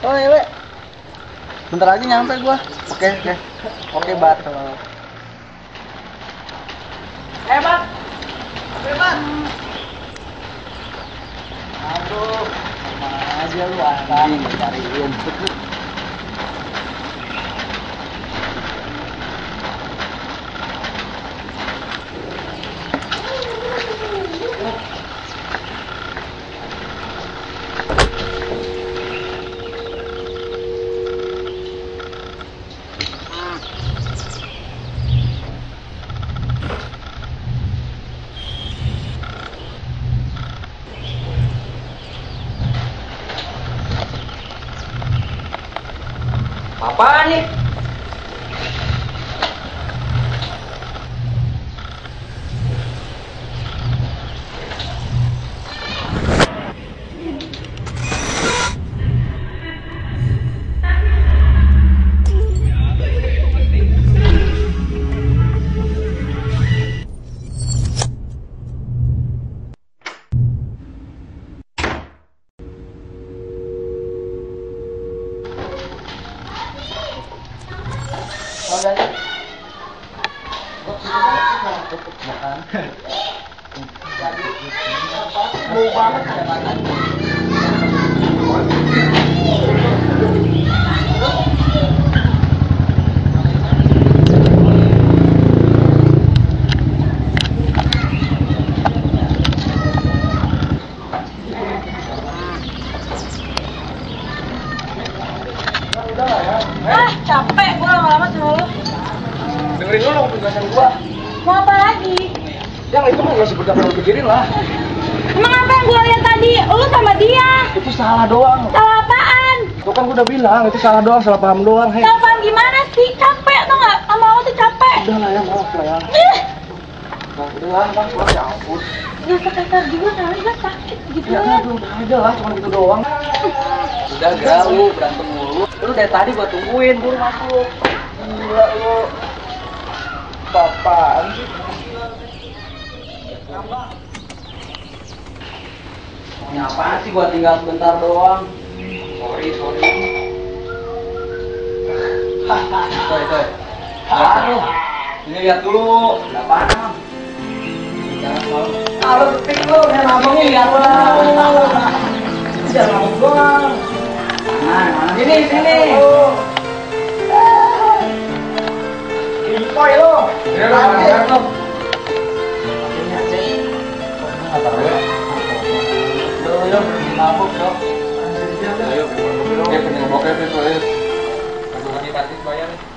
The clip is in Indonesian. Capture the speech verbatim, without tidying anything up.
Oh iya, Le. Bentar lagi nyampe gua. Oke, oke. Oke, Bat. Eh, Bat. Oke, Bat. Aduh, mana aja lu anjing cariin. Apaan nih? Oh, dari. Makan. Bau banget ya makan. Ah, capek gua lama-lama sama lu. Dengerin dulu penjelasan gua. Mau apa lagi? Yang itu mah nggak seperti apa yang lu pikirin lah. Emang apa yang gua lihat tadi? Lu sama dia. Itu salah doang. Salah apaan? Itu kan gua udah bilang, itu salah doang, salah paham doang. Hei. Salah paham gimana sih? Capek tau nggak? Sama lu tuh capek. Udah lah ya, maaf lah ya. Ih, Nah, udah lah, bang, pulang ya ampun. nggak sekasar juga kali, gak sakit gitu Ya, ya. aduh, udah aja lah, cuma gitu doang. Udah gak lu berantem mulu. Lu dari tadi gua tungguin buru masuk. Gila lu. Apaan sih? Ini apaan sih gua tinggal sebentar doang. Sorry, sorry. Toy, toy. Aduh. Ini lihat dulu. Ada apaan, Mam? Jangan malu. Ah, lu ketik lu, yang abangnya lihat lah. Jangan ngomong doang. Nah, mana sini, sini. Ini toy lu. Ya, lu angkat lu. Ini aja. Enggak tahu ya. Yo, yo, pergi mabuk, yo. Ayo, Oke, pengen bokep itu, ya. Aduh, lagi kasih bayar nih.